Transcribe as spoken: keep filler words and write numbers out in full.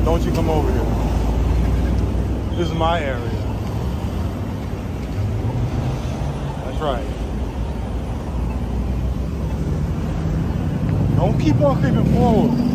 Don't you come over here. This is my area. That's right. Don't keep on creeping forward.